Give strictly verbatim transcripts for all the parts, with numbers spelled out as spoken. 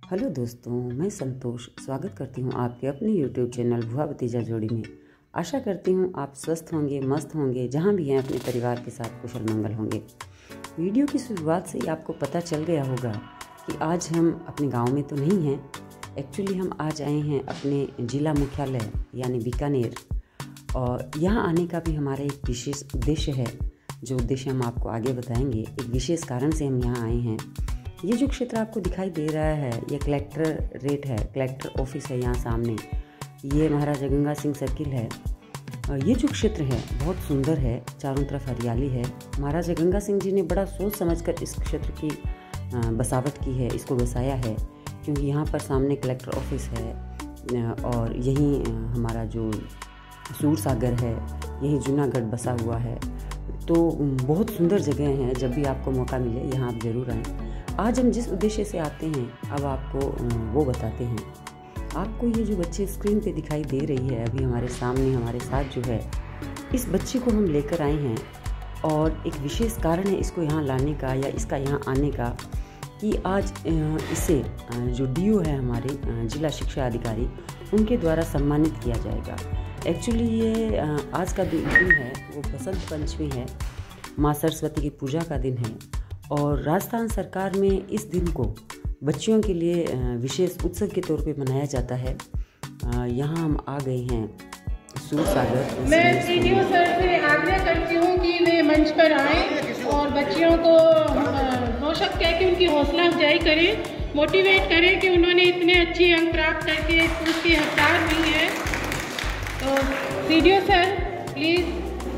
Hello दोस्तों, मैं संतोष स्वागत करती हूँ आपके अपने यूट्यूब चैनल भुआ भतीजा जोड़ी में। आशा करती हूँ आप स्वस्थ होंगे, मस्त होंगे, जहाँ भी हैं अपने परिवार के साथ कुशल मंगल होंगे। वीडियो की शुरुआत से ही आपको पता चल गया होगा कि आज हम अपने गांव में तो नहीं हैं। एक्चुअली हम आज आए हैं अपने जिला मुख्यालय यानी बीकानेर, और यहाँ आने का भी हमारा एक विशेष उद्देश्य है, जो उद्देश्य हम आपको आगे बताएंगे। एक विशेष कारण से हम यहाँ आए हैं। ये जो क्षेत्र आपको दिखाई दे रहा है, ये कलेक्टर रेट है, कलेक्टर ऑफिस है यहाँ सामने। ये महाराजा गंगा सिंह सर्किल है। ये जो क्षेत्र है बहुत सुंदर है, चारों तरफ हरियाली है। महाराजा गंगा सिंह जी ने बड़ा सोच समझकर इस क्षेत्र की बसावट की है, इसको बसाया है, क्योंकि यहाँ पर सामने कलेक्टर ऑफिस है और यहीं हमारा जो सूर सागर है, यहीं जूनागढ़ बसा हुआ है। तो बहुत सुंदर जगह है, जब भी आपको मौका मिले यहाँ आप ज़रूर आएँ। आज हम जिस उद्देश्य से आते हैं अब आपको वो बताते हैं। आपको ये जो बच्चे स्क्रीन पे दिखाई दे रही है अभी हमारे सामने हमारे साथ जो है, इस बच्चे को हम लेकर आए हैं और एक विशेष कारण है इसको यहाँ लाने का या इसका यहाँ आने का, कि आज इसे जो डीओ है हमारे जिला शिक्षा अधिकारी, उनके द्वारा सम्मानित किया जाएगा। एक्चुअली ये आज का दिन है वो बसंत पंचमी है, माँ सरस्वती की पूजा का दिन है, और राजस्थान सरकार में इस दिन को बच्चियों के लिए विशेष उत्सव के तौर पे मनाया जाता है। यहाँ हम आ गए हैं सूर सागर। मैं सीडीओ सर से आग्रह करती हूँ कि वे मंच पर आएँ और बच्चियों को दो शब्द कह के उनकी हौसला अफजाई करें, मोटिवेट करें कि उन्होंने इतने अच्छे अंक प्राप्त करके उसकी हकदार हुई है। तो सीडीओ सर प्लीज़।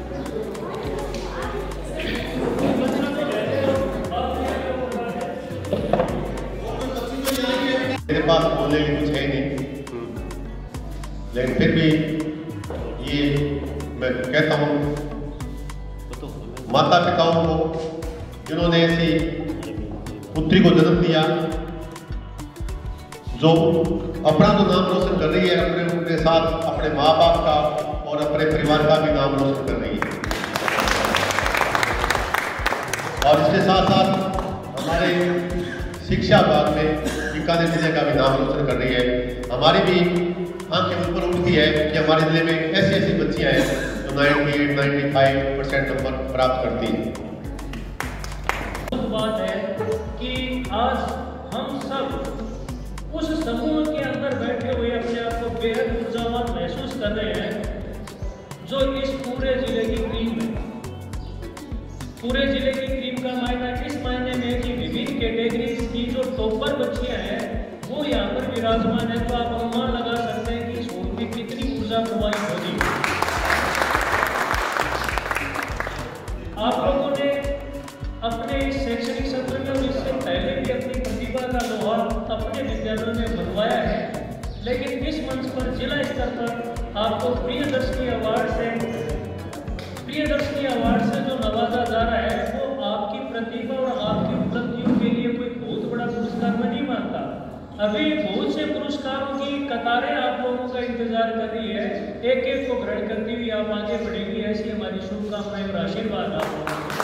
मेरे पास बोलने के कुछ है नहीं, लेकिन फिर भी ये मैं कहता हूँ माता पिताओं को, जिन्होंने ऐसी पुत्री को जन्म दिया जो अपना तो नाम रोशन कर रही है, अपने अपने साथ अपने माँ बाप का और अपने परिवार का भी नाम रोशन कर रही है, और इसके साथ साथ हमारे शिक्षा विभाग में बीकानेर जिले का भी नाम रोशन कर रही है। हमारी भी आंखें ऊपर उठती है कि हमारे जिले में ऐसी ऐसी बच्चियां हैं जो अट्ठानवे, पचानवे परसेंट नंबर प्राप्त करती हैं। बात है कि आज हम सब उस समूह के अंदर बैठे हुए अपने आप को बेहद ऊर्जावान महसूस कर रहे हैं, जो इस पूरे जिले की क्रीम है। पूरे जिले की क्रीम का मायना किस मायने में कि विभिन्न कैटेगरीज की जो टॉपर बच्चियां हैं वो यहाँ पर विराजमान है। तो आप अनुमान लगा सकते हैं कि स्कूल में कितनी ऊर्जा प्रवाहित होगी। आप लोगों ने अपने इस शैक्षणिक सत्र में इससे पहले भी अपनी प्रतिभा का लोहा अपने विद्यालयों में बनवाया है, लेकिन इस मंच पर जिला स्तर पर आपको प्रियदर्शनी अवार्ड से प्रियदर्शनी अवार्ड से जो नवाजा जा रहा है वो आपकी प्रतिभा और आपकी उपलब्धियों के लिए कोई बहुत बड़ा पुरस्कार मैं नहीं मानता। अभी बहुत से पुरस्कारों की कतारें आप लोगों का इंतजार कर रही है, एक एक को ग्रहण करती हुई आप आगे बढ़ेंगी, ऐसी हमारी शुभकामनाएं और आशीर्वाद आप लोगों को।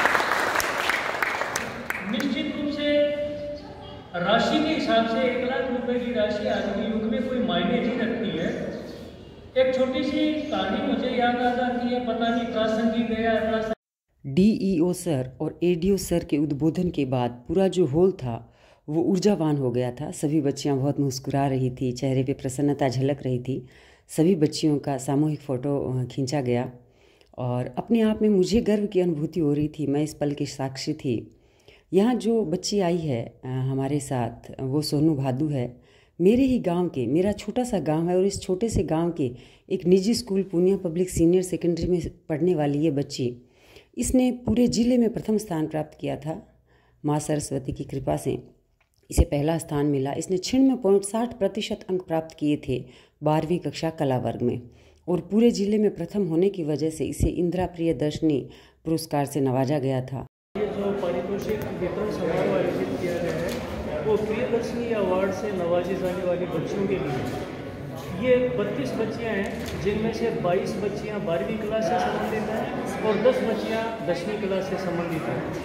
निश्चित रूप से राशि के हिसाब से एक लाख रुपए की राशि आज के युग में कोई मायने नहीं रखती है। एक छोटी सी कहानी मुझे याद आ जाती है, पता नहीं प्रासंगिक गया। डीईओ सर और एडीओ सर के उद्बोधन के बाद पूरा जो हॉल था वो ऊर्जावान हो गया था। सभी बच्चियां बहुत मुस्कुरा रही थी, चेहरे पे प्रसन्नता झलक रही थी। सभी बच्चियों का सामूहिक फ़ोटो खींचा गया और अपने आप में मुझे गर्व की अनुभूति हो रही थी। मैं इस पल की साक्षी थी। यहाँ जो बच्ची आई है हमारे साथ वो सोनू भादू है, मेरे ही गांव के, मेरा छोटा सा गांव है और इस छोटे से गांव के एक निजी school Purnia public senior secondary में पढ़ने वाली ये बच्ची, इसने पूरे ज़िले में प्रथम स्थान प्राप्त किया था। माँ सरस्वती की कृपा से इसे पहला स्थान मिला। इसने छियानवे पॉइंट साठ प्रतिशत अंक प्राप्त किए थे बारहवीं कक्षा कला वर्ग में, और पूरे ज़िले में प्रथम होने की वजह से इसे इंदिरा प्रियदर्शनी पुरस्कार से नवाजा गया था। ये जो पारितोषिक वितरण समारोह आयोजित किया गया है वो प्रियदर्शनी अवार्ड से नवाजी जाने वाली बच्चियों के लिए। ये बत्तीस बच्चियां हैं, जिनमें से बाईस बच्चियां बारहवीं क्लास से संबंधित हैं और दस बच्चियां दसवीं क्लास से संबंधित हैं।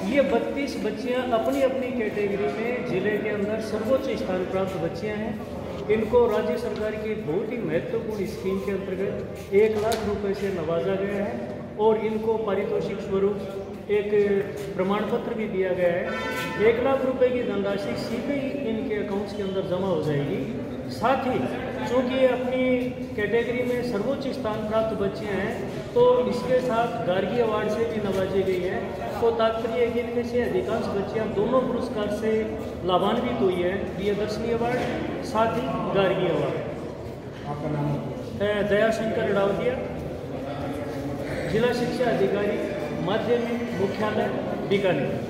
ये बत्तीस बच्चियां अपनी अपनी कैटेगरी में जिले के अंदर सर्वोच्च स्थान प्राप्त बच्चियां हैं। इनको राज्य सरकार की बहुत ही महत्वपूर्ण स्कीम के अंतर्गत एक लाख रुपए से नवाजा गया है और इनको पारितोषिक स्वरूप एक प्रमाण पत्र भी दिया गया है। एक लाख रुपए की धनराशि सीधे ही इनके अकाउंट्स के अंदर जमा हो जाएगी। साथ ही चूँकि ये अपनी कैटेगरी में सर्वोच्च स्थान प्राप्त बच्चे हैं तो इसके साथ गार्गी अवार्ड से भी नवाजी गई है। तो तात्पर्य है कि इनमें से अधिकांश बच्चियाँ दोनों पुरस्कार से लाभान्वित हुई है, प्रियदर्शनी अवार्ड साथ ही गार्गी अवार्ड। आपका नाम? दयाशंकर रावतिया, जिला शिक्षा अधिकारी, माध्यमिक मुख्यालय बीकानेर।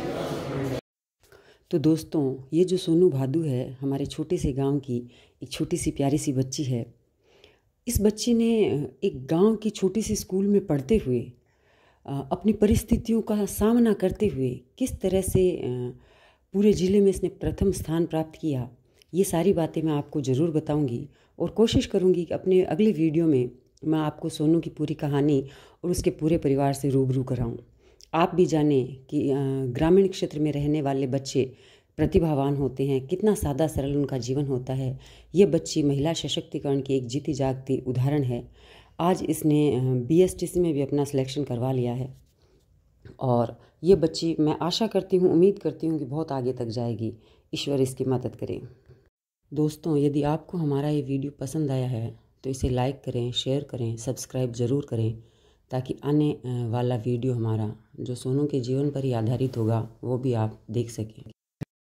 तो दोस्तों, ये जो सोनू भादू है, हमारे छोटे से गांव की एक छोटी सी प्यारी सी बच्ची है। इस बच्ची ने एक गांव की छोटी सी स्कूल में पढ़ते हुए अपनी परिस्थितियों का सामना करते हुए किस तरह से पूरे ज़िले में इसने प्रथम स्थान प्राप्त किया, ये सारी बातें मैं आपको ज़रूर बताऊंगी और कोशिश करूंगी कि अपने अगले वीडियो में मैं आपको सोनू की पूरी कहानी और उसके पूरे परिवार से रूबरू कराऊं। आप भी जानें कि ग्रामीण क्षेत्र में रहने वाले बच्चे प्रतिभावान होते हैं, कितना सादा सरल उनका जीवन होता है। ये बच्ची महिला सशक्तिकरण की एक जीती जागती उदाहरण है। आज इसने बीएसटीसी में भी अपना सिलेक्शन करवा लिया है और ये बच्ची, मैं आशा करती हूँ, उम्मीद करती हूँ कि बहुत आगे तक जाएगी। ईश्वर इसकी मदद करे। दोस्तों, यदि आपको हमारा ये वीडियो पसंद आया है तो इसे लाइक करें, शेयर करें, सब्सक्राइब ज़रूर करें ताकि आने वाला वीडियो हमारा जो सोनू के जीवन पर ही आधारित होगा वो भी आप देख सकें।